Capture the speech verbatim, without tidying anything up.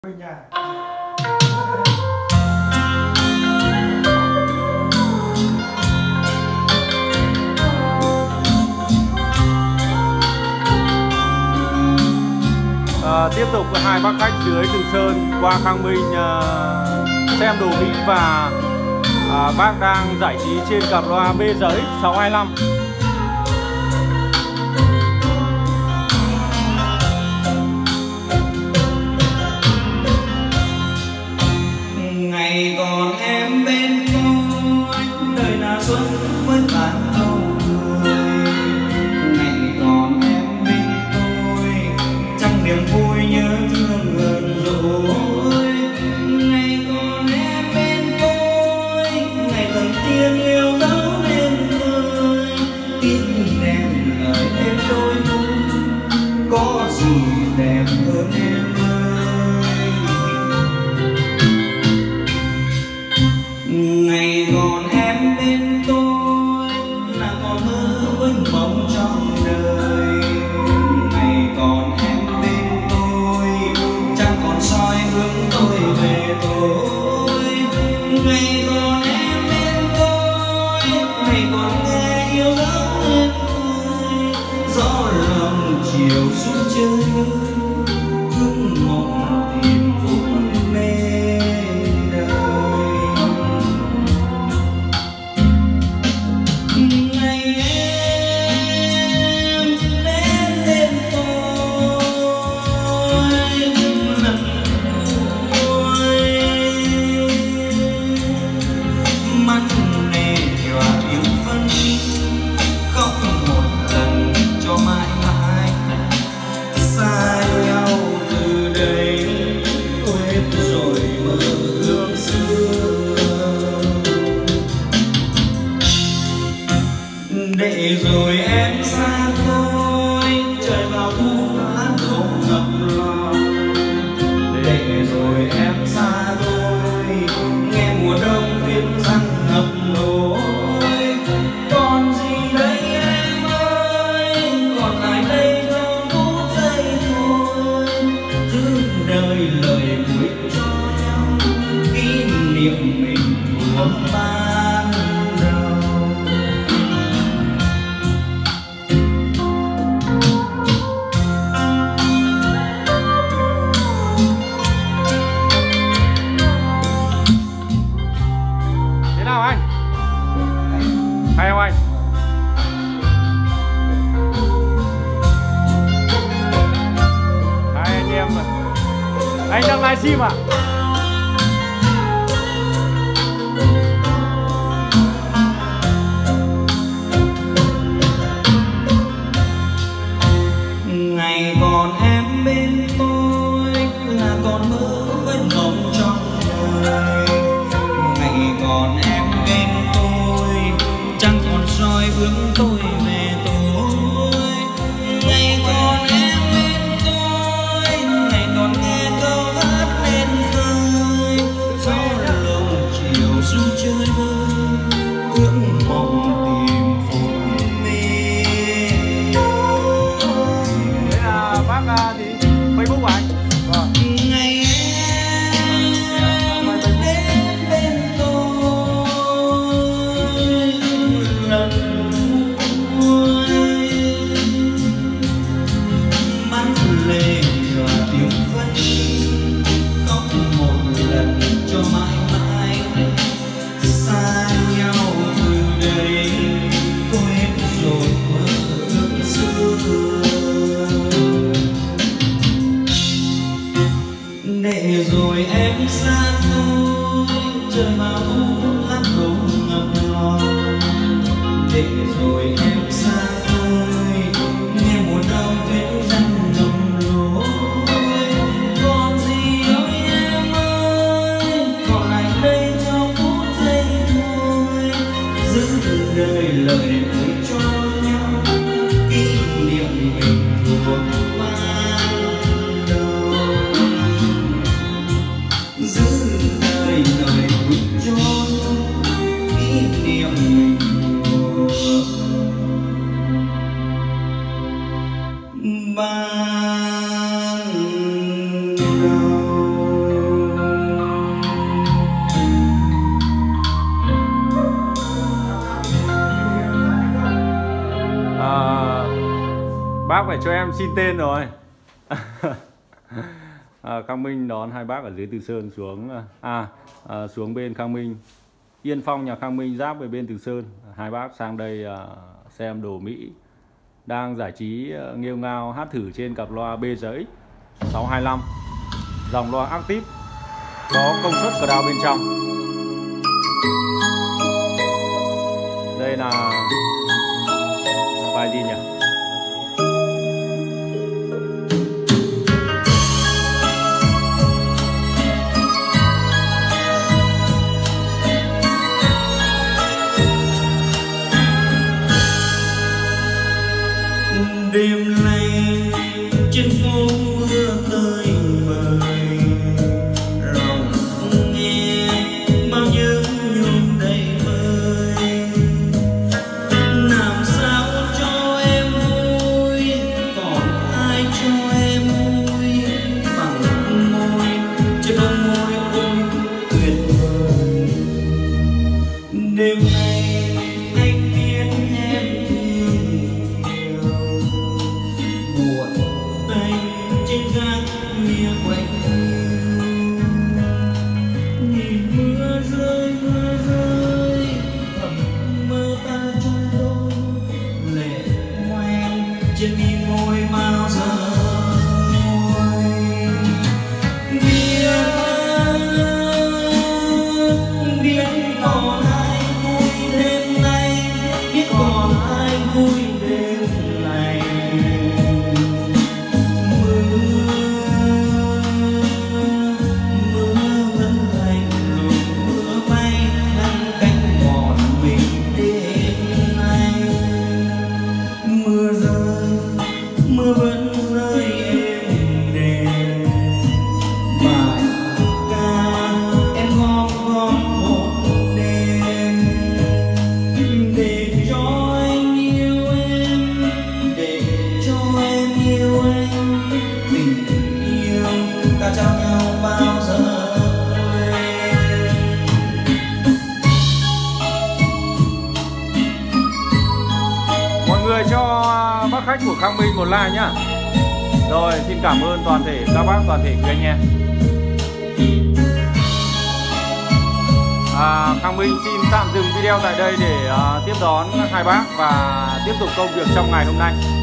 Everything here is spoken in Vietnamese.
Mình à. À, tiếp tục hai bác khách dưới Từ Sơn qua Khang Minh à, xem đồ Mỹ và à, bác đang giải trí trên cặp loa B R X sáu hai lăm. Ngày còn em bên tôi, đời nào xuân với bạn câu cười. Ngày còn em bên tôi, trong niềm vui nhớ thương gần rồi. Ngày còn em bên tôi, ngày lần tiên yêu dấu lên tôi. Biết đem lời em đôi môi, có gì đẹp hơn em ơi. Ngày còn em bên tôi là còn mơ với mộng trong đời. Ngày còn em bên tôi chẳng còn soi hướng tôi về tôi. Ngày còn em bên tôi, ngày còn nghe yêu dấu lên tôi. Gió lòng chiều xuống chơi vơi, ước mộng tìm phút mê. Để rồi em xa tôi, trời vào thu lá không ngập lòng. Để rồi em xa tôi, nghe mùa đông viết răng ngập nỗi. Còn gì đây em ơi, còn lại đây trong phút giây thôi. Giữ đời lời cuối cho nhau, kỷ niệm mình thuộc ban đầu. Nào anh? Hay không anh? Hai anh em mà. Anh đang livestream à? Ngày còn em bên tôi là còn mơ với mộng trong đời. Ngày còn em bên tôi chẳng còn soi hướng tôi về tôi. Ngày còn em bên tôi, ngày còn nghe câu hát lên khơi. Gió lồng chiều xuống chơi vơi, ước mộng tìm phút mê. Thế là bác à, thì Facebook của anh. Vâng. Ngày em đến bên tôi lần cuối, mắt lệ và tiếng phấn khóc một lần cho mãi mãi. Xa nhau từ đây, quên rồi mơ ước xưa. Để rồi em xa tôi, trời vào thu lá không ngập lòng. Để rồi em xa tôi, nghe mùa đông tuyết răng ngầm lối. Còn gì ơi em ơi, còn lại đây trong phút giây thôi. Giữ đời lời cuối cho nhau, kỷ niệm mình thuộc ban đầu. Giữ đời lời cuối cho nhau, kỷ niệm mình thuộc phải cho em xin tên rồi. à, Khang Minh đón hai bác ở dưới Từ Sơn xuống à, à xuống bên Khang Minh, Yên Phong nhà Khang Minh giáp với bên Từ Sơn. Hai bác sang đây à, xem đồ Mỹ đang giải trí à, nghêu ngao hát thử trên cặp loa B R X sáu hai lăm, dòng loa Active có công suất cờ đao bên trong. Đây là bài gì nhỉ? Đêm nay trên phố mưa tơi bời, lòng nghe bao nhớ nhung đầy vơi. Làm sao cho em vui, còn ai cho em vui bằng môi, trên bông môi ôi tuyệt vời. Đêm nay anh biết em trên gác mía quạnh nhìn mưa rơi mưa rơi thầm mơ ta chung đôi, lệ ngoan trên mi môi bao giờ môi. Biết biết còn ai vui đêm nay, biết còn ai vui đêm này. Mưa vẫn rơi êm đềm, bài ca em gom gom một đêm để cho anh yêu em, để cho em yêu anh. Tình yêu ta trao nhau bao giờ quên. Mọi người cho bác khách của Khang Minh một like nhá. Rồi, xin cảm ơn toàn thể các bác, toàn thể quý anh em. à, Khang Minh xin tạm dừng video tại đây để uh, tiếp đón hai bác và tiếp tục công việc trong ngày hôm nay.